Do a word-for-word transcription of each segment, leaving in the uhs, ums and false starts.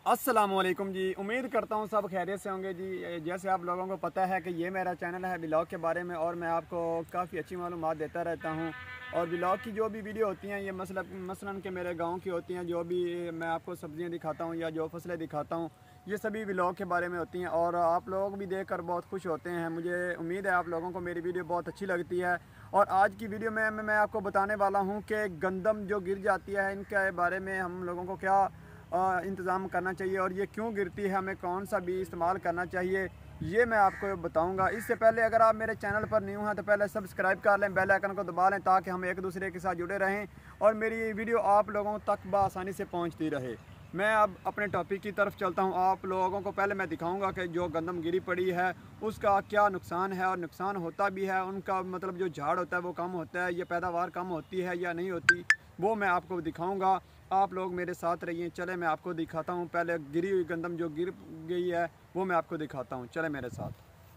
अस्सलामुअलैकुम जी। उम्मीद करता हूँ सब खैरियत से होंगे जी। जैसे आप लोगों को पता है कि ये मेरा चैनल है व्लॉग के बारे में और मैं आपको काफ़ी अच्छी मालूमात देता रहता हूँ। और व्लॉग की जो भी वीडियो होती हैं ये मसला मसलन के मेरे गांव की होती हैं, जो भी मैं आपको सब्ज़ियाँ दिखाता हूँ या जो फसलें दिखाता हूँ ये सभी व्लॉग के बारे में होती हैं। और आप लोग भी देख कर बहुत खुश होते हैं। मुझे उम्मीद है आप लोगों को मेरी वीडियो बहुत अच्छी लगती है। और आज की वीडियो में मैं आपको बताने वाला हूँ कि गंदम जो गिर जाती है इनके बारे में हम लोगों को क्या इंतज़ाम करना चाहिए और ये क्यों गिरती है, हमें कौन सा बीज इस्तेमाल करना चाहिए, ये मैं आपको बताऊंगा। इससे पहले अगर आप मेरे चैनल पर न्यू हैं तो पहले सब्सक्राइब कर लें, बेल आइकन को दबा लें ताकि हम एक दूसरे के साथ जुड़े रहें और मेरी ये वीडियो आप लोगों तक बआसानी से पहुंचती रहे। मैं अब अपने टॉपिक की तरफ चलता हूं। आप लोगों को पहले मैं दिखाऊंगा कि जो गंदम गिरी पड़ी है उसका क्या नुकसान है और नुकसान होता भी है, उनका मतलब जो झाड़ होता है वो कम होता है, ये पैदावार कम होती है या नहीं होती, वो मैं आपको दिखाऊंगा। आप लोग मेरे साथ रहिए। चले मैं आपको दिखाता हूँ। पहले गिरी हुई गंदम जो गिर गई है वो मैं आपको दिखाता हूँ। चले मेरे साथ।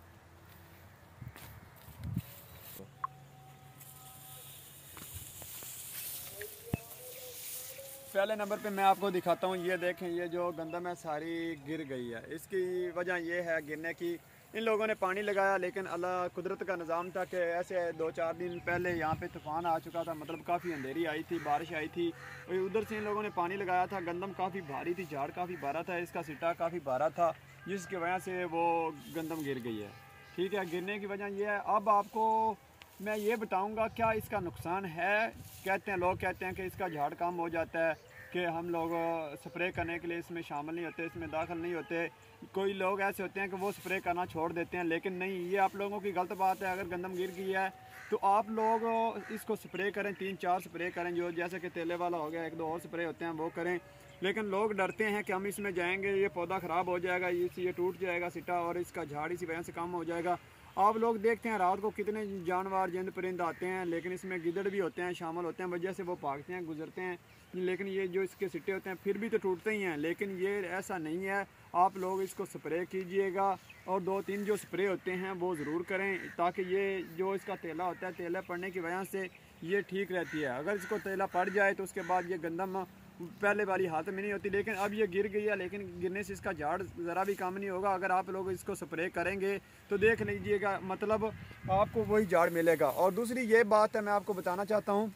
पहले नंबर पे मैं आपको दिखाता हूँ। ये देखें, ये जो गंदम है सारी गिर गई है। इसकी वजह ये है गिरने की, इन लोगों ने पानी लगाया लेकिन अल्लाह कुदरत का निज़ाम था कि ऐसे दो चार दिन पहले यहाँ पे तूफ़ान आ चुका था, मतलब काफ़ी अंधेरी आई थी, बारिश आई थी, उधर से इन लोगों ने पानी लगाया था। गंदम काफ़ी भारी थी, झाड़ काफ़ी भारा था, इसका सिट्टा काफ़ी भारा था, जिसकी वजह से वो गंदम गिर गई है। ठीक है, गिरने की वजह यह है। अब आपको मैं ये बताऊंगा क्या इसका नुकसान है। कहते हैं लोग कहते हैं कि इसका झाड़ कम हो जाता है, कि हम लोग स्प्रे करने के लिए इसमें शामिल नहीं होते, इसमें दाखिल नहीं होते। कोई लोग ऐसे होते हैं कि वो स्प्रे करना छोड़ देते हैं, लेकिन नहीं, ये आप लोगों की गलत बात है। अगर गंदम गिर गई है तो आप लोग इसको स्प्रे करें, तीन चार स्प्रे करें, जो जैसे कि तेले वाला हो गया, एक दो और स्प्रे होते हैं वो करें। लेकिन लोग डरते हैं कि हम इसमें जाएंगे ये पौधा ख़राब हो जाएगा, ये टूट जाएगा सिटा और इसका झाड़ इसी वजह से कम हो जाएगा। आप लोग देखते हैं रात को कितने जानवर जिंद परिंद आते हैं, लेकिन इसमें गिदड़ भी होते हैं, शामिल होते हैं, वजह से वो भागते हैं, गुजरते हैं, लेकिन ये जो इसके सिट्टे होते हैं फिर भी तो टूटते ही हैं। लेकिन ये ऐसा नहीं है। आप लोग इसको स्प्रे कीजिएगा और दो तीन जो स्प्रे होते हैं वो ज़रूर करें, ताकि ये जो इसका तेला होता है, तेला पड़ने की वजह से ये ठीक रहती है। अगर इसको तेला पड़ जाए तो उसके बाद ये गंदम पहले वाली हालत में नहीं होती। लेकिन अब ये गिर गई है, लेकिन गिरने से इसका झाड़ ज़रा भी कम नहीं होगा। अगर आप लोग इसको स्प्रे करेंगे तो देख लीजिएगा, मतलब आपको वही झाड़ मिलेगा। और दूसरी ये बात है मैं आपको बताना चाहता हूँ,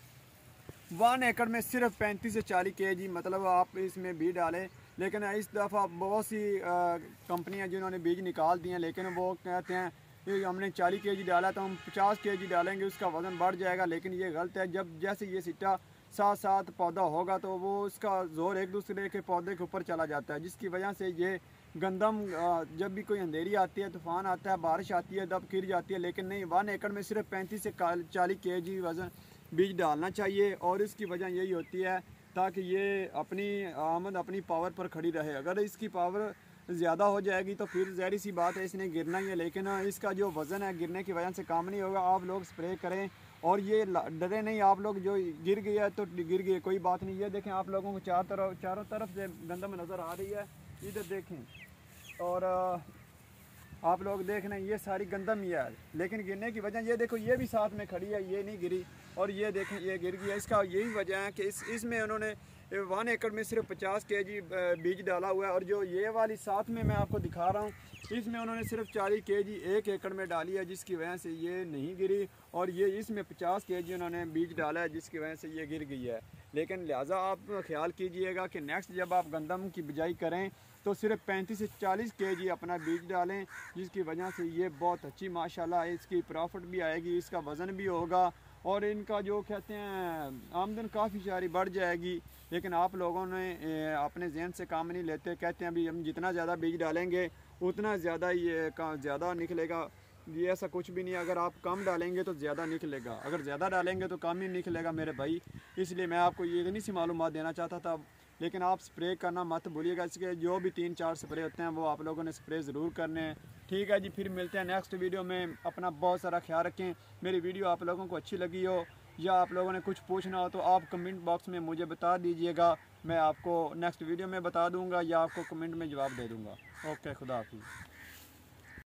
वन एकड़ में सिर्फ पैंतीस से चालीस के जी मतलब आप इसमें बीज डालें। लेकिन इस दफ़ा बहुत सी कंपनियां जिन्होंने बीज निकाल दिए हैं, लेकिन वो कहते हैं कि हमने चालीस के जी डाला तो हम पचास के जी डालेंगे, उसका वज़न बढ़ जाएगा। लेकिन ये गलत है। जब जैसे ये सिट्टा साथ साथ पौधा होगा तो वो उसका जोर एक दूसरे के पौधे के ऊपर चला जाता है, जिसकी वजह से ये गंदम जब भी कोई अंधेरी आती है, तूफ़ान आता है, बारिश आती है, तब गिर जाती है। लेकिन नहीं, वन एकड़ में सिर्फ पैंतीस से चालीस के जी वज़न बीज डालना चाहिए। और इसकी वजह यही होती है ताकि ये अपनी आमद अपनी पावर पर खड़ी रहे। अगर इसकी पावर ज़्यादा हो जाएगी तो फिर ज़ाहिर सी बात है इसने गिरना ही है, लेकिन इसका जो वज़न है गिरने की वजह से काम नहीं होगा। आप लोग स्प्रे करें और ये डरे नहीं। आप लोग जो गिर गया तो गिर गए, कोई बात नहीं। ये देखें, आप लोगों को चार तरफ चारों तरफ से गंदम नज़र आ रही है, इधर देखें और आप लोग देख रहे हैं ये सारी गंदम ही है। लेकिन गिरने की वजह ये देखो, ये भी साथ में खड़ी है, ये नहीं गिरी और ये देखें ये गिर गई है। इसका यही वजह है कि इस इसमें उन्होंने वन एकड़ में सिर्फ पचास के जी बीज डाला हुआ है। और जो ये वाली साथ में मैं आपको दिखा रहा हूँ इसमें उन्होंने सिर्फ चालीस के जी एक एकड़ में डाली है, जिसकी वजह से ये नहीं गिरी। और ये इसमें पचास के जी उन्होंने बीज डाला है, जिसकी वजह से ये गिर गई है। लेकिन लिहाजा आप ख्याल कीजिएगा कि नेक्स्ट जब आप गंदम की बिजाई करें तो सिर्फ पैंतीस से चालीस के जी अपना बीज डालें, जिसकी वजह से ये बहुत अच्छी माशाल्लाह इसकी प्रॉफिट भी आएगी, इसका वज़न भी होगा और इनका जो कहते हैं आमदन काफ़ी सारी बढ़ जाएगी। लेकिन आप लोगों ने अपने जहन से काम नहीं लेते, कहते हैं अभी हम जितना ज़्यादा बीज डालेंगे उतना ज़्यादा ये ज़्यादा निकलेगा। ये ऐसा कुछ भी नहीं है। अगर आप कम डालेंगे तो ज़्यादा निकलेगा, अगर ज़्यादा डालेंगे तो कम ही निकलेगा मेरे भाई। इसलिए मैं आपको ये इतनी सी मालूमात देना चाहता था। लेकिन आप स्प्रे करना मत भूलिएगा। इसके जो भी तीन चार स्प्रे होते हैं वो आप लोगों ने स्प्रे ज़रूर करने हैं। ठीक है जी, फिर मिलते हैं नेक्स्ट वीडियो में। अपना बहुत सारा ख्याल रखें। मेरी वीडियो आप लोगों को अच्छी लगी हो या आप लोगों ने कुछ पूछना हो तो आप कमेंट बॉक्स में मुझे बता दीजिएगा, मैं आपको नेक्स्ट वीडियो में बता दूंगा या आपको कमेंट में जवाब दे दूंगा। ओके, खुदा हाफिज़।